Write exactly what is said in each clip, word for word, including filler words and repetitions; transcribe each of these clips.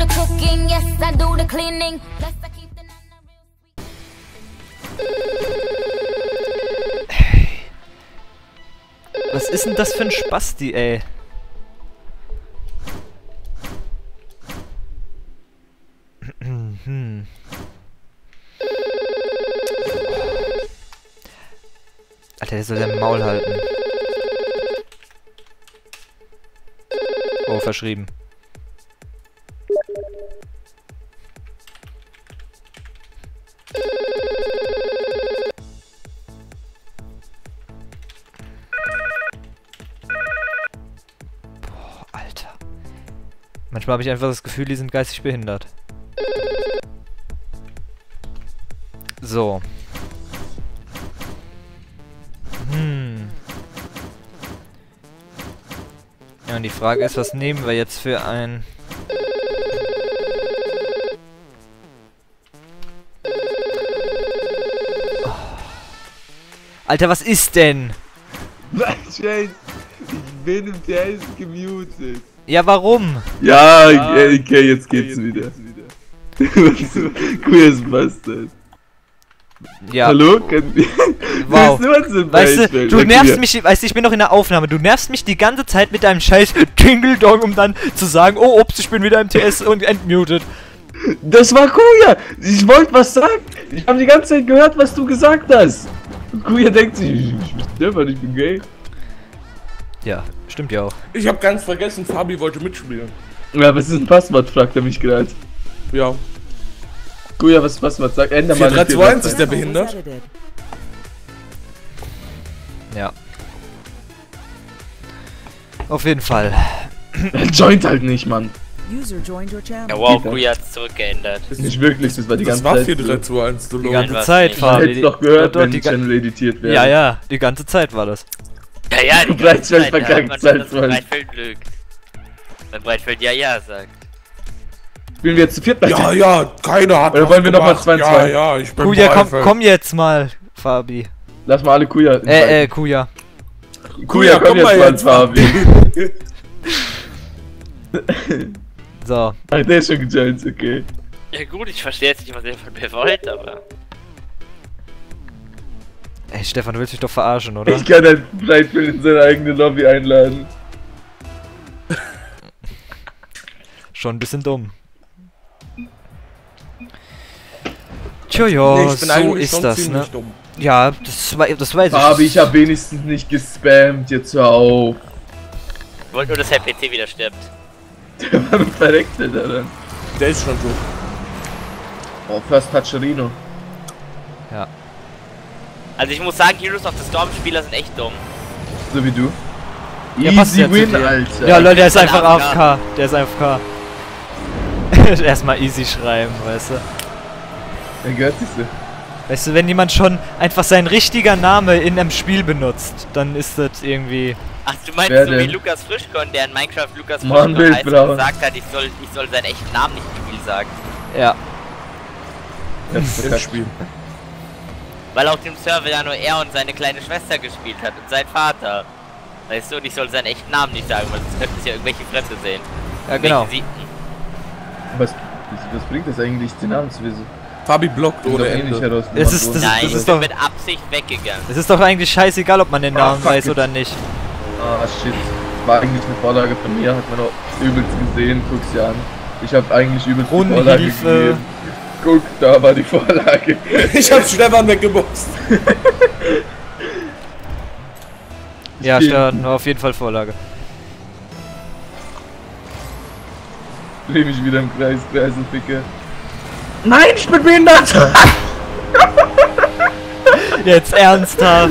the cooking, yes, I do the cleaning. Plus I keep the nana real sweet. Hey. Was ist denn das für ein Spasti, ey? Hm. Alter, der soll sein Maul halten. Oh, verschrieben. Boah, Alter. Manchmal habe ich einfach das Gefühl, die sind geistig behindert. So. Hm. Ja, und die Frage ist, was nehmen wir jetzt für ein... Oh. Alter, was ist denn? Nein, Scheiße. Ich bin im T S gemutet. Ja, warum? Ja, okay, okay, jetzt geht's wieder. Queers Bastard. Ja. Hallo? Kann, Wow. Weißt du, du nervst queer. mich, weißt du, ich bin noch in der Aufnahme, du nervst mich die ganze Zeit mit deinem scheiß Jingle-Dong, um dann zu sagen, oh, ups, ich bin wieder im T S und entmutet. Das war Kuya! Ich wollte was sagen! Ich habe die ganze Zeit gehört, was du gesagt hast! Kuya denkt sich, ich bin Stefan, ich bin gay. Ja, stimmt ja auch. Ich hab ganz vergessen, Fabi wollte mitspielen. Ja, was ist ein Passwort, fragt er mich gerade. Ja. Kuya, was ist Passwort? Sag, ändere vier mal. drei zwei eins ist der behindert. Ja. Auf jeden Fall. Er joint halt nicht, Mann. User joined your channel. Ja, wow, Kuya hat es zurückgeändert. Das ist nicht wirklich, das war die Das ganze war Zeit. vier drei zwei eins, du Die Logo. ganze was Zeit, nicht. Man Fabi. hätte es doch gehört, Dort wenn die die ga- Channel editiert wäre. Ja, ja, die ganze Zeit war das. Ja, ja, die Breitfeld ganze Zeit, verkackt, man Zeit schon, dass voll. Breitfeld lügt. Wenn Breitfeld ja, ja sagt. Spielen wir jetzt zu viert? Ja, ja, keiner hat. Oder was wollen wir noch mal gemacht. zwei zwei? Ja, ja, ich bin Kuya, komm, Breitfeld. komm jetzt mal, Fabi. Lass mal alle Kuya. Äh, äh, Kuya. Kuya, komm, jetzt mal ins Fabi. So. Ach, der ist schon gejoint, okay. Ja gut, ich verstehe jetzt nicht, was ihr von mir wollt, aber... Ey, Stefan, du willst mich doch verarschen, oder? Ich kann halt Breitfeld in seine eigene Lobby einladen. Schon ein bisschen dumm. Tja, ja, Nee, ich bin so eigentlich ist schon das, ziemlich ne? dumm. Ja, das, wei- das weiß ich. Fabi, ich hab wenigstens nicht gespammt, jetzt hör auf. Ich wollte nur, dass der P C wieder stirbt. Der war verreckt, Alter. Der ist schon so. Oh, First Toucherino. Ja. Also ich muss sagen, Heroes of the Storm Spieler sind echt dumm. So wie du. Ja, passt Easy ja zu win, dir. Alter. Ja, Leute, der ist einfach A F A F K. K. Der ist A F K. Erstmal easy schreiben, weißt du. Der gehört sich so. Weißt du, wenn jemand schon einfach sein richtiger Name in einem Spiel benutzt, dann ist das irgendwie... Ach, du meinst Wer so wie denn? Lukas Frischkorn, der in Minecraft Lukas Mann, Frischkorn heißt Wildbraun. und gesagt hat, ich soll, ich soll seinen echten Namen nicht im Spiel sagen. Ja. Im Spiel. Weil auf dem Server ja nur er und seine kleine Schwester gespielt hat und sein Vater. Weißt du, und ich soll seinen echten Namen nicht sagen, weil sonst könnten es ja irgendwelche Fremde sehen. Ja, genau. Irgendwelche Siebten. Was, was bringt das eigentlich, den Namen zu wissen? Fabi blockt ohne Ende. Es ist- das- Nein, das ich ist bin doch- mit Absicht weggegangen. Es ist doch eigentlich scheißegal, ob man den Namen fuck weiß it. oder nicht. Ah, shit. War eigentlich eine Vorlage von mir, hat man auch übelst gesehen, guck's dir an. Ich hab eigentlich übelst die Vorlage Rundenhilfe. gegeben. Guck, da war die Vorlage. Ich hab Stefan weggeboxt. Ja, Spiel. Stefan, war auf jeden Fall Vorlage. Dreh mich wieder im Kreis, Kreiselficke. Nein, ich bin behindert! Jetzt ernsthaft.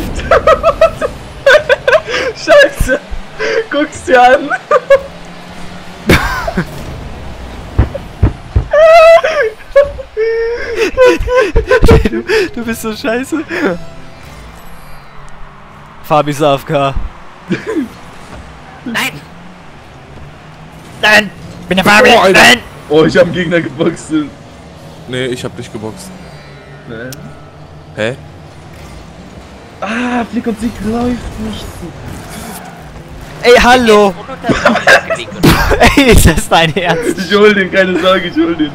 Scheiße! Guck's dir an! du, du bist so scheiße. Fabi ist A F K. Nein! Nein! Bin der Fabi! Oh, Alter. Nein! Oh, ich hab einen Gegner geboxt. Nee, ich hab dich geboxt. Nein. Hä? Ah, Flick und Sieg läuft nicht so. Ey, hallo! Ununterbrochen gelegt, oder? Ey, ist das dein Ernst? Ich hol den, keine Sorge, ich hol den.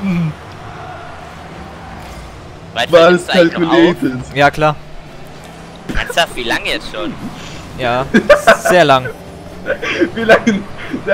Weißt du, War nimmst alles du eigentlich noch auf? kalkuliert. Ja, klar. Ernsthaft, wie lange jetzt schon? Ja, sehr lang. Wie lange?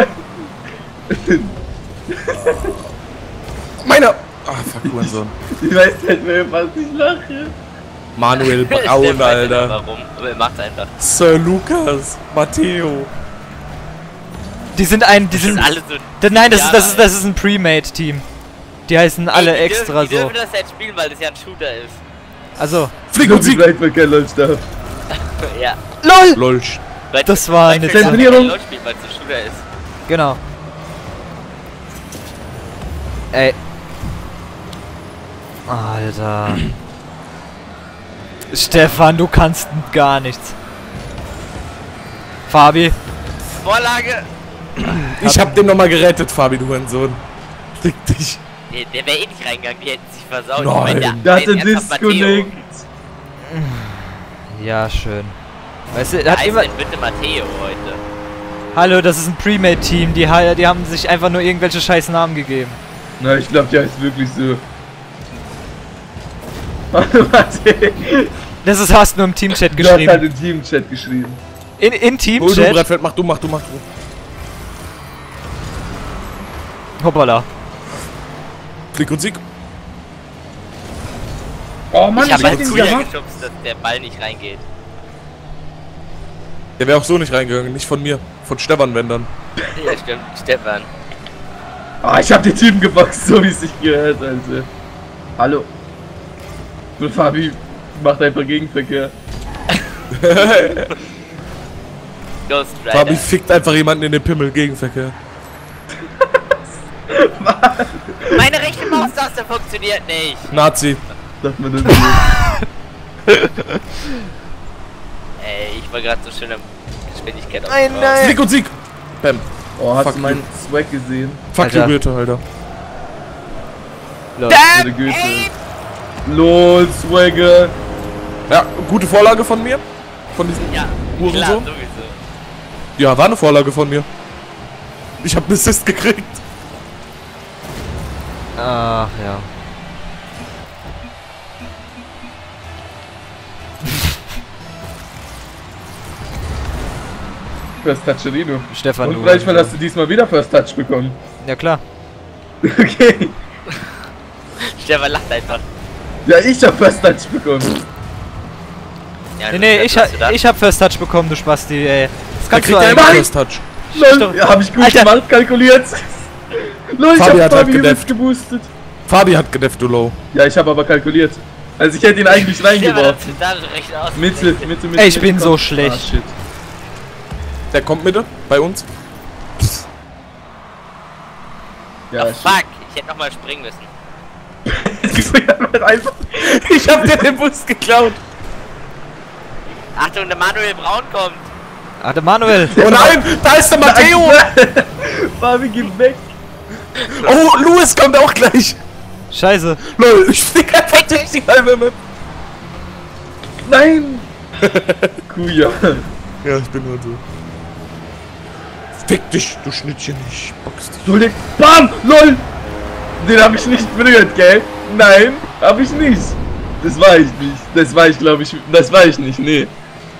Meiner! Ah, fuck, Hurensohn. Ich weiß nicht mehr, was ich lache. Manuel Der Braun, weiß nicht, Alter. Warum? Aber er macht einfach. Sir Lucas, Matteo. Die sind ein, die Das sind, sind alle so. D- nein, das ist, das ist, Jahre das ist ein Pre-Made-Team. Die heißen alle Ey, die extra dürfen, die so. dürfen das jetzt spielen, weil das ja ein Shooter ist. Also, Flick und Sieg! Breitverkehr läuft da. Ja. LOL! Lolsch. Weil Das war weil eine das ja Zensurierung. kein LOL spielt, weil es ein Shooter ist. Genau. Ey. Alter. Stefan, du kannst gar nichts. Fabi. Vorlage! Ich hab den nochmal gerettet, Fabi, du Hurensohn. Fick dich. Der, der wäre eh nicht reingegangen, die hätten sich versaut. Nein. Ich mein, Das der- ist der ernsthaft Matteo. Disconnect. Ja, schön. Weißt du, Der hat heißt immer. denn bitte Matteo heute? Hallo, das ist ein Pre-Made-Team. Die, ha- die haben sich einfach nur irgendwelche scheiß Namen gegeben. Na, ich glaube, der ist wirklich so. Warte, warte. Das ist, hast du nur im Teamchat Du hast halt geschrieben. im Teamchat geschrieben. In, in Hol du, Teamchat? Brettfeld, mach du, mach du, mach du. Hoppala. Flick und Sieg. Oh Mann, Ich habe hab halt den früher gemacht. geschubst, dass der Ball nicht reingeht. Der wäre auch so nicht reingegangen, nicht von mir. Von Stefan, wenn dann. Ja, stimmt, Stefan. Ah, ich hab den Typen geboxt, so wie es sich gehört, also. Hallo. Und Fabi macht einfach Gegenverkehr. Ghost Fabi Rider. fickt einfach jemanden in den Pimmel, Gegenverkehr. Meine rechte Maustaste funktioniert nicht. Nazi. Sagt man das nicht. Ey, ich war gerade so schön am Geschwindigkeit auf. Nein, nein. Flick und Sieg. Bam. Oh, hast Fuck du meinen Swag gesehen? Fuck Alter. you, Goethe, Alter. Lol. Oder Goethe. LOL, Swagger. Ja, gute Vorlage von mir. Von diesem. Ja, Hurensohn? klar, sowieso. Ja, war eine Vorlage von mir. Ich hab einen Assist gekriegt. Ach ja. First Toucherino. Stefan, Und du. vielleicht mal hast du diesmal wieder First Touch bekommen. Ja klar. Okay. Stefan lacht einfach. Ja, ich hab First Touch bekommen. Ja, Nee, nee, was ich, hast du ha da? ich hab First Touch bekommen, du Spasti, ey. Das Da kannst du kriegt er immer eigentlich. First Touch. LOL, ja, hab ich gut Alter. gemacht, kalkuliert. LOL, ich Fabi hab hat halt Fabi gedefft. übelst geboostet. Fabi hat gedefft, du Low. Ja, ich hab aber kalkuliert. Also ich hätte ihn eigentlich Stefan hat reingeworfen. da so recht aus. Mitte, Mitte, Mitte. Ey, ich bin Mitte, so komm. schlecht. Ah, shit. Der kommt Mitte, bei uns. Ja, Oh, shit. fuck, ich hätte nochmal springen müssen. einfach. Ich hab dir den Bus geklaut. Achtung, der Manuel Braun kommt. Ach, der Manuel. Oh nein, da ist der Matteo. Fabi, geh weg. Oh, Louis kommt auch gleich. Scheiße. Lol, ich flieg einfach durch die halbe Map. Nein. Kuja. Ja, ich bin nur so. Fick dich, du Schnittchen, ich box dich. Du leg. Bam! LOL! Den hab ich nicht berührt, gell? Nein, hab ich nicht. Das war ich nicht. Das war ich, glaube ich. Das war ich nicht, nee.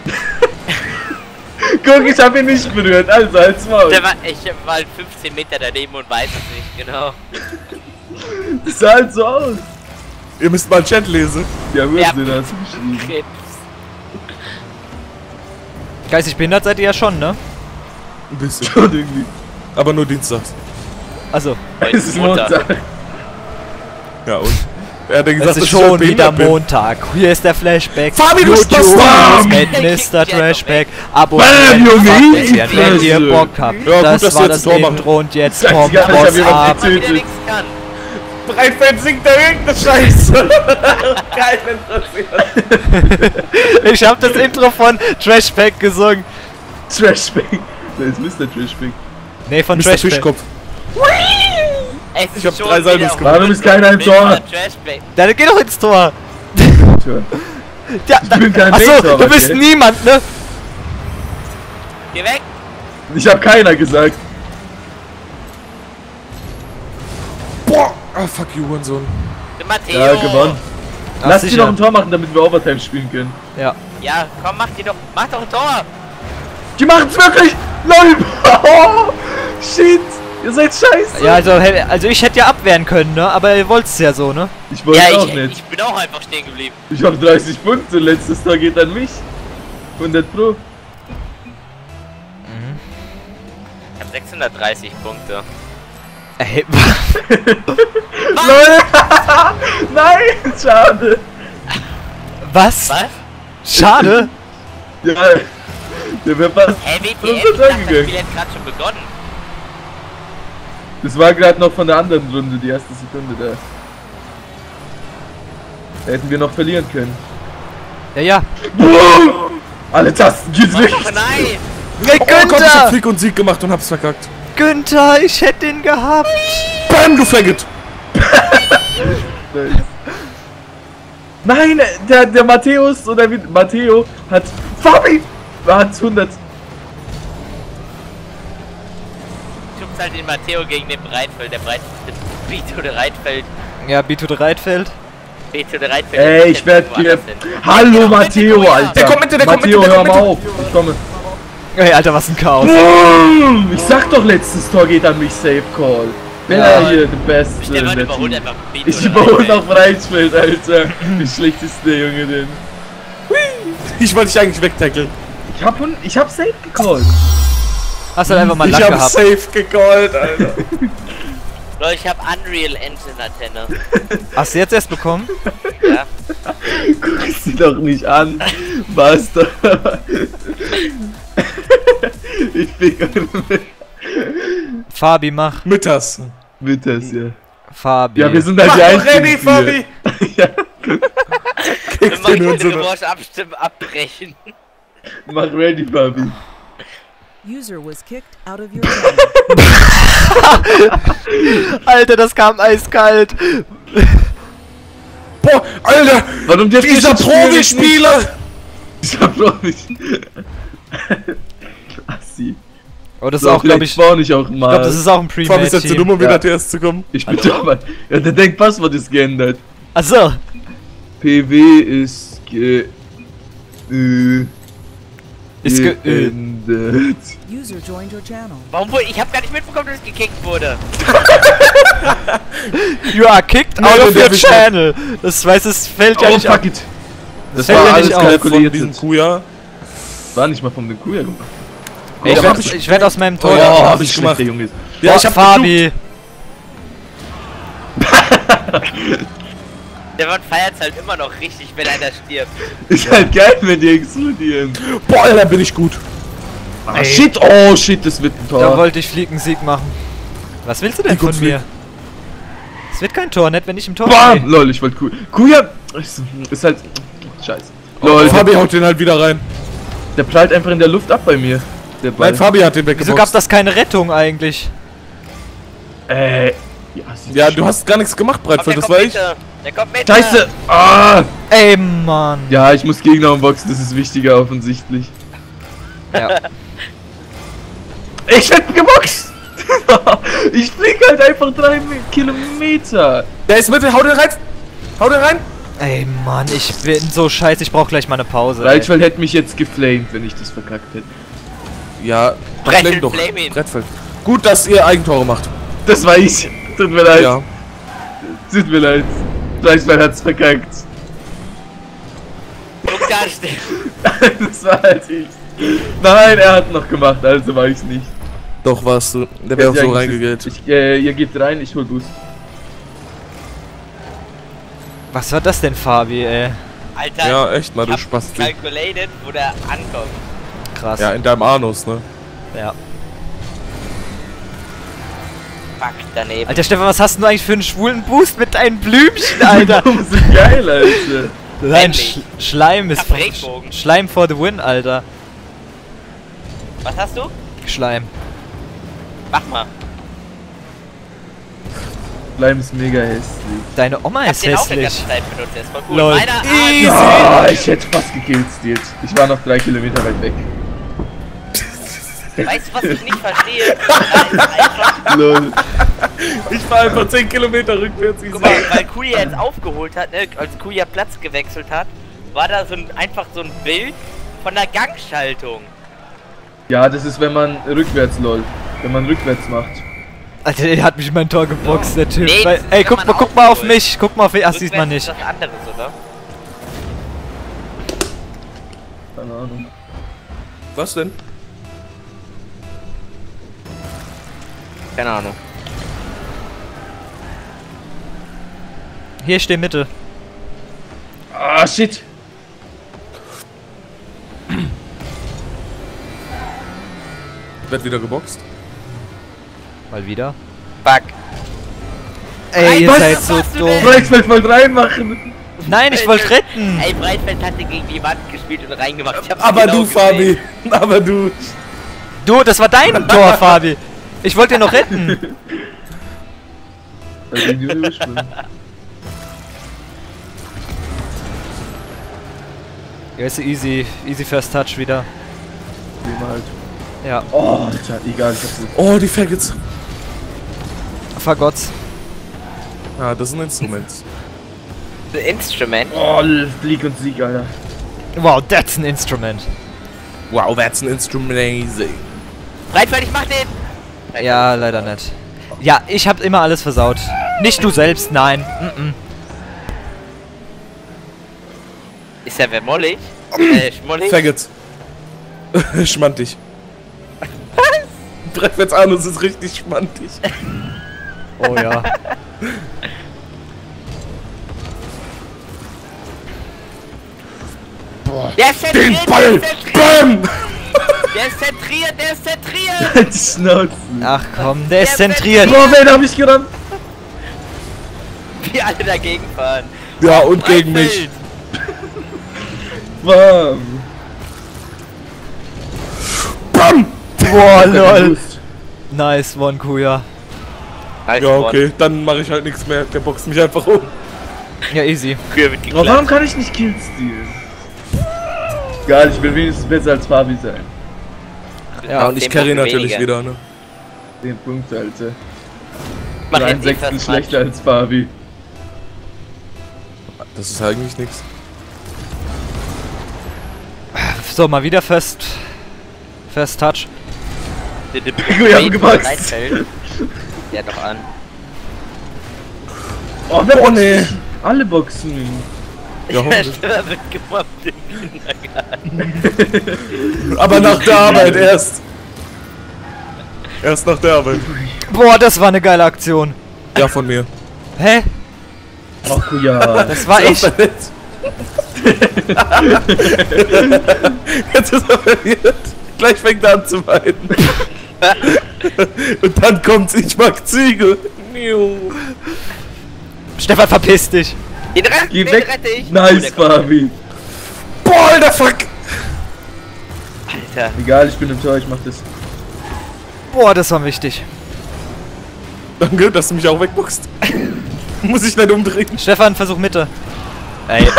Guck, ich hab ihn nicht berührt, also halt's Maul. Der war, ich war halt fünfzehn Meter daneben und weiß es nicht, genau. Das sah halt so aus. Ihr müsst mal Chat lesen. Ja, Ja. Würstchen hast du geschrieben. Okay. Geistig behindert seid ihr ja schon, ne? Ein bisschen. Schon irgendwie. Aber nur dienstags. Also, Heute Es ist Montag. Ja, und? Er hat ja es gesagt, ist dass schon ich wieder behindert bin. Montag. Hier ist der Flashback. Fabi, du YouTube Spastam! mit Mister Trashback. Bam, Abonnieren, Junge, abonnieren, wenn ihr Fresse. Bock habt. Ja, gut, das dass war wir das jetzt ein Tor machen. Intro und jetzt Sag kommt die ganze Zeit, Boss wir machen ab. Mal wieder Tötet. nichts kann. Breitfeld singt da irgendeine Scheiße. Kein interessiert. Ich hab das Intro von Trashback gesungen. Trashback. Das ist Mister Trashback. Nee, von Mister Trashback. Fischkopf. Es ist Ich hab schon drei Saltos wieder gemacht. Warum ist keiner im Mister Tor? Trashback. Ja, geh doch ins Tor. Tja. Ja, Ich bin kein achso, Main-Torwart, du bist gell? niemand, ne? Geh weg. Ich hab keiner gesagt. Boah! Ah, fuck you, Hurensohn. Der Matteo. Ja, gewonnen. Ach, Lass die sicher. noch ein Tor machen, damit wir Overtime spielen können. Ja. Ja, komm, mach die doch. Mach doch ein Tor. Die machen's wirklich! LOL! Oh, shit! Ihr seid scheiße! Ja, also, hä- also ich hätte ja abwehren können, ne? Aber ihr wollt's ja so, ne? Ich wollte Ja, auch ich, nicht. ich bin auch einfach stehen geblieben. Ich hab dreißig Punkte, letztes Tor geht an mich. hundert Pro. Ich hab sechshundertdreißig Punkte. Ey, LOL! Nein! Schade! was? Was? Schade. Ja, der wäre fast. Hä, W T Das F? ist Ich dachte, das angegangen. Spiel hat gerade schon begonnen. Das war gerade noch von der anderen Runde, die erste Sekunde da. Da hätten wir noch verlieren können. Ja, ja. Boom! Alle Tasten gedrückt! Oh nein! Hey, Oh Gott, ich hab Günther! Flick und Sieg gemacht und hab's verkackt. Günther, ich hätte den gehabt. Bam, du Faggot! Nein, der, der Matthäus oder wie, Matteo hat. Fabi! Hat hundert. Schubst halt den Matteo gegen den Breitfeld. Der Breitfeld. Bito de Reitfeld. Ja, Bito de Reitfeld. Bito de Reitfeld. Ey, ich werd hier. Hallo Matteo, Alter! Der kommt mit, der kommt mit, Matteo, der hör kommt mal mit. auf! Ich komme. Ey, Alter, was ein Chaos. Boom! Ich sag doch, letztes Tor geht an mich, Safe Call. Bin Ja. ja hier der Beste. Stefan in der überholt Team. einfach Bito Ich de überhole Reitfeld. auf Reitsfeld, Alter. Die schlechteste Junge denn. Ich wollte dich eigentlich wegtackeln. Ich hab, hun- ich hab Safe gecallt. Hast halt einfach mal Ich Lack hab gehabt. safe gecallt, Alter. Leute, ich hab Unreal Engine Antenne. Hast du jetzt erst bekommen? Ja. Guck sie doch nicht an. Was da? Ich bin mit Fabi, mach. Mittags. das, ja. Fabi. Ja, wir sind halt Mach die doch Einzigen ready, hier. Fabi! Ja, Wir Kriegst machen den die und so. Revanche abstimmen, abbrechen. mach ready, Fabi. User was kicked out of your channel. Alter, das kam eiskalt. Boah, Alter! Warum der Dieser Profispieler! Dieser Profi. Assi. Oh, das ist So, auch, glaube vielleicht ich. spawn ich auch Ich mal. glaube, das ist auch ein Fabi ist jetzt zu dumm, Pre-Match-Team. um wieder Ja. T S zu kommen. Ich bin doch mal. Ja, der Denkpasswort ist geändert. Achso. P W ist ge... Äh, Ist ge- geändert. User joined your channel. Warum wohl? Ich hab gar nicht mitbekommen, dass ich gekickt wurde. You are kicked Nein, out of der your darf ich channel. Das weiß, es fällt ja Oh, nicht auf. fuck it. Das fällt war mir alles nicht auf. Von kalkuliert. diesem Kuja. War nicht mal von dem Kuya gemacht. Ey, ich Oh, werd- hab ich- ich werde aus meinem Tor. Oh, Oh, hab hab ich ich gemacht. gemacht. Junge ist. Ja, Boah, ich hab Fabi. Der Mann feiert halt immer noch richtig, wenn einer stirbt. Ist halt geil, wenn die explodieren. Boah, Alter, bin ich gut. Ah, shit, oh shit, das wird ein Da Tor. wollte ich Fliegensieg machen. Was willst du denn Wie gut von mir? Es wird kein Tor, nicht wenn ich im Tor Bam! stehe. Lol, ich wollte Kuya. Kuya ist, ist halt. Scheiße. Lol, Oh, Fabi haut den halt wieder rein. der prallt einfach in der Luft ab bei mir. Der Ball. Nein, Fabi hat den Wieso weggeboxt. gab's das keine Rettung eigentlich? Äh. Ja, sie- Ja, du hast gar nichts gemacht, Komm, der Breitfeld, das kommt war ich. mit. Der kommt mit. Scheiße! Ah! Ey, Mann. Ja, ich muss Gegner umboxen, das ist wichtiger offensichtlich. Ja. Ich werd geboxt! Ich flieg halt einfach drei Kilometer. Der ist Mitte, hau den rein. Hau den rein. Ey, Mann, ich bin so scheiße, ich brauch gleich mal eine Pause. ey. Reitfeld hätte mich jetzt geflamed, wenn ich das verkackt hätte. Ja, Breitfeld, flame doch. flame ihn. Breitfeld. Gut, dass ihr Eigentore macht. Das war ich. Tut mir leid. Ja. Tut mir leid. Reitfeld hat's verkackt. Guck da, Stefan. Das war halt ich. Nein, er hat noch gemacht, also war ich's nicht. Doch, warst du. Der wäre auch Ja, so ich- reingegellt. Ich, äh, ihr geht rein, ich hol Boost. Was war das denn, Fabi, ey? Alter, Ja, echt mal, ich du hab Spasti. calculated, wo der ankommt. Krass. Ja, in deinem Anus, ne? Ja. Fuck, daneben. Alter, Stefan, was hast du eigentlich für einen schwulen Boost mit deinem Blümchen, Alter? Warum so geil, Alter? Nein, Männlich. Sch Schleim ist... Ach, Regenbogen. Schleim for the win, Alter. Was hast du? Schleim. Mach mal. Leim ist mega hässlich. Deine Oma Ich hab ist den auch die hässlich. ganze Zeit benutzt, der ist voll cool. Lol. Meiner Easy. ah, Ah, ich hätte fast gekillt, jetzt. Ich war noch drei Kilometer weit weg. Weißt du, was ich nicht verstehe? Da ist einfach, Lol. Ich war einfach zehn Kilometer rückwärts. guck mal, weil Kuya jetzt aufgeholt hat, ne, als Kuya Platz gewechselt hat, war da so ein, einfach so ein Bild von der Gangschaltung. Ja, das ist, wenn man rückwärts läuft. Wenn man rückwärts macht. Alter, der hat mich in mein Tor geboxt, der Typ. Nee, Weil, das ey, kann guck man mal, guck mal auf aufholen. mich. Guck mal auf mich. Ach, sieht man Rückwärts nicht. ist was anderes, oder? Keine Ahnung. Was denn? Keine Ahnung. Hier steht Mitte. Ah, shit. Wird wieder geboxt. Mal wieder. Fuck. Ey, ihr Was seid so machst du dumm. denn? Breitfeld wollte reinmachen. Nein, ich wollte retten. Ey, Breitfeld hatte gegen die Wand gespielt und reingemacht. Ich hab's Aber genau du, gesehen. Fabi. Aber du. Du, das war dein Tor, Fabi. Ich wollte ihn noch retten. Also die überspringen. Ja, ist easy. Easy First Touch wieder. Dem halt. Ja, Oh, Alter, egal, ich hab's nicht. Oh, die Faggots. vergotzt. Ah, das ist ein Instrument. The Instrument. Oh, League und Sieg, Alter. Wow, that's an instrument. Wow, that's an instrument. Breitfeld, ich mach den! Ja, leider nicht. Ja, ich hab immer alles versaut. Nicht du selbst, nein. Mm-mm. Ist ja wer mollig? Äh, schmollig? Faggots. Schmantig. Was? Breitfelds Anus ist richtig schmantig. Oh ja. Der ist Den zentriert, Ball! der ist zentriert! Bam! Der ist zentriert, der ist zentriert! Halt die Schnauze. Ach komm, der ist Der zentriert. Boah, wen hab ich gerannt? Wie alle dagegen fahren. Ja, und gegen mich. Breitfeld. Bam! Bam! Boah, lol. Boost. Nice one, Kuya. Nice Ja, one. okay, dann mache ich halt nichts mehr. Der boxt mich einfach um. Ja, easy. Kühe wird Oh, geklatscht. warum kann ich nicht Kills stealen? Geil, ich will wenigstens besser als Fabi sein. Ja, und ich zehn carry Punkte natürlich weniger. wieder, ne? zehn Punkte, Alter. Mach Ein jetzt eh Sechstel First schlechter Match. als Fabi. Das ist eigentlich nichts. So, mal wieder First. First Touch. Der- der- Wir haben der geboxt. Breitfeld. Der hat doch an. Oh, wer Oh, nee. Alle boxen. Ja, Der hoffentlich. Stiller wird gemobbt im Kindergarten. Aber nach der Arbeit erst. Erst nach der Arbeit. Boah, das war eine geile Aktion. Ja, von mir. Hä? Ach ja. Das war ich. Jetzt ist er verwirrt. Gleich fängt er an zu weinen. Und dann kommt's, ich mag Ziege. Niu. Stefan, verpiss dich. Den, rett, Geh den weg. rette ich. Oh, Nice, der kommt. Fabi. Boah, alter Fuck. Alter. Egal, ich bin im Tor, ich mach das. Boah, das war wichtig. Danke, dass du mich auch wegboxt. Muss ich nicht umdrehen. Stefan, versuch Mitte. Ey,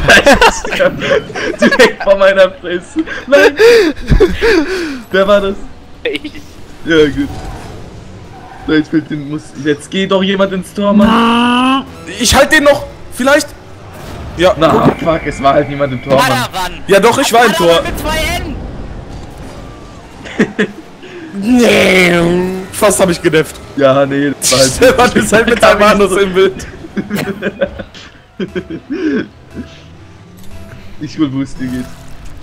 Direkt vor meiner Fresse. Nein. Wer war das? Ich. Ja, gut. So, Jetzt, fällt den, muss, jetzt geht doch jemand ins Tor, Mann. Ich halt den noch. Vielleicht. Ja, Na, fuck, es war halt niemand im Tor, Mann. Padawan. ja doch, ich war im Tor. Padawan mit zwei N. Nee. Fast habe ich gedefft. Ja, nee, das war halt. Stefan ist halt mit seinem Anus im Bild. Ich will Boost, die geht.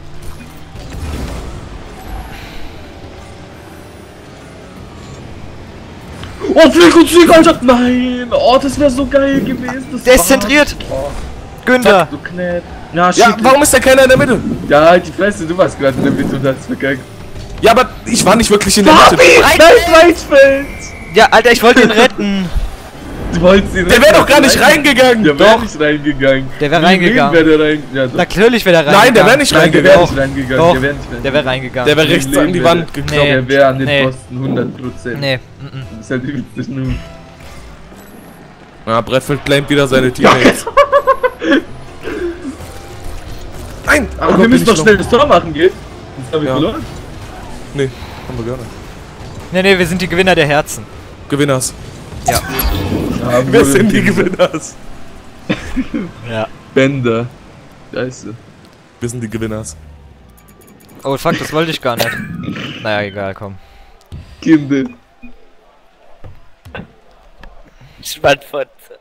Oh, Flick und Sieg, Alter! Nein! Oh, das wäre so geil gewesen. Das der ist war- zentriert. Oh, Günther. du Knät. Na, shit. Ja, warum ist da keiner in der Mitte? Ja, halt die Fresse, du warst gerade in der Mitte und hast verkackt. Ja, aber ich war nicht wirklich in der Mitte. Nein, Breitfeld! Ja, Alter, ich wollte ihn retten. Du wolltest ihn Der wäre doch gar nicht reingegangen. Der wäre nicht reingegangen. Der wär Wie reingegangen. Wäre der rein... Ja, doch. Natürlich wäre der Nein, reingegangen. der wäre nicht Nein, der wäre reingegangen. nicht reingegangen. Doch, Der wäre nicht reingegangen. der wäre reingegangen. Der wäre Im rechts Leben an die wäre Wand der- Nee. gekloppt. Der wäre an den Nee. Posten, hundert Prozent. Nee, mm Das ist halt die witzig nur. Ja, Brettfeld blamet wieder seine Teammates. Nein! Aber Oh wir Gott, müssen bin doch ich schnell das Tor machen, geht? Sonst haben wir Ja. verloren. Nee, haben wir gar nicht. Nee, nee, wir sind die Gewinner der Herzen. Gewinners. Ja. Ja, Wer sind die Gewinners? Ja. Bänder. Scheiße. Wir sind die Gewinners. Oh fuck, das wollte ich gar nicht. Naja, egal, komm. Kinder. Spannfotze.